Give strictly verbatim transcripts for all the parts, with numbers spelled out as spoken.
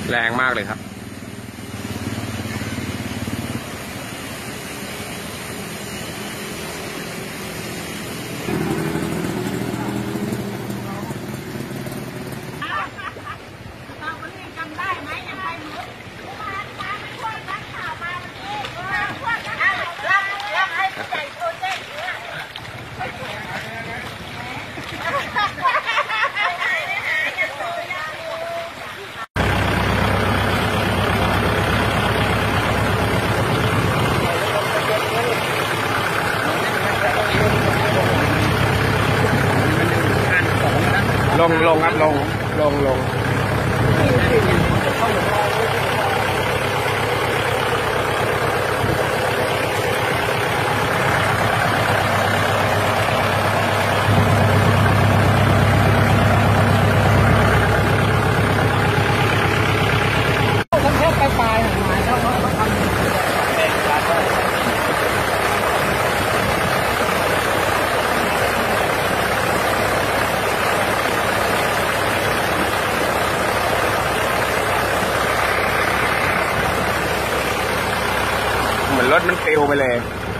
แรงมากเลยครับลงลงครับลงลงลงเหมือนรถมันปิวไปเลย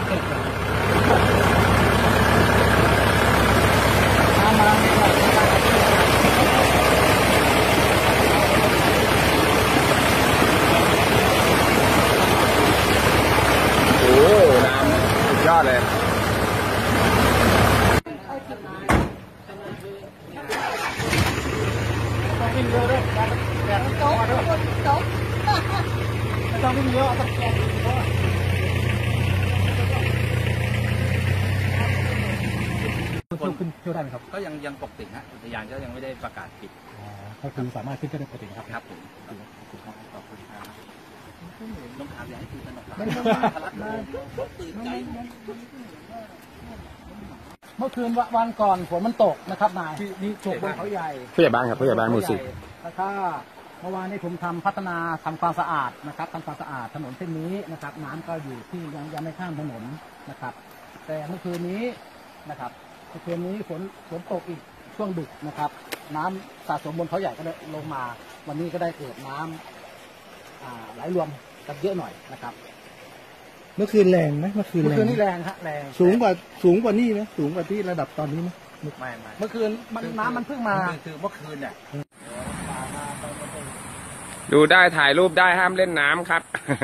โอ้น้ำสุดยอดเลยต้องวิ่งเยอะด้วยแบบโต๊ะโต๊ะไม่ต้องวิ่งเยอะต้องแกะขึ้นเที่ยวได้ไหมครับก็ยังยังปกติฮะอุทยานก็ยังไม่ได้ประกาศปิดก็คือสามารถขึ้นได้ปกติครับครับผมขอบคุณครับขอบคุณครับน้องขาวอยากให้ตื่นตระหนกตื่นใจเมื่อคืนวันก่อนฝนมันตกนะครับนายนี่ตกบนเขาใหญ่ผู้ใหญ่บ้านครับผู้ใหญ่บ้านหมู่สี่แล้วก็เมื่อวานนี้ผมทำพัฒนาทำความสะอาดนะครับทำความสะอาดถนนเส้นนี้นะครับน้ำก็อยู่ที่ยังยังไม่ข้ามถนนนะครับแต่เมื่อคืนนี้นะครับเมื่อคืนนี้ฝนฝนตกอีกช่วงดึกนะครับน้ำสะสมบนเขาใหญ่ก็ได้ลงมาวันนี้ก็ได้เกิดน้ำไหลรวมกันเยอะหน่อยนะครับเมื่อคืนแรงไหมเมื่อคืนเมื่อคืนนี่แรงฮะแรงสูงกว่าสูงกว่านี่ไหมสูงกว่าที่ระดับตอนนี้ไหมไม่ไม่เมื่อคืนมันน้ำมันเพิ่งมาคือเมื่อคืนเนี่ยดูได้ถ่ายรูปได้ห้ามเล่นน้ำครับ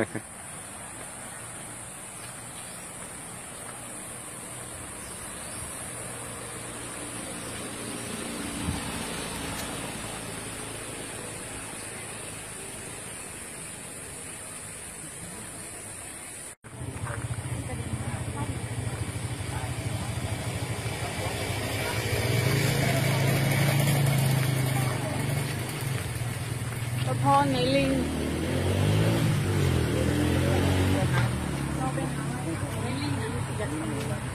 พ่อในลิงเราไปหาในลิงนะอยากทำ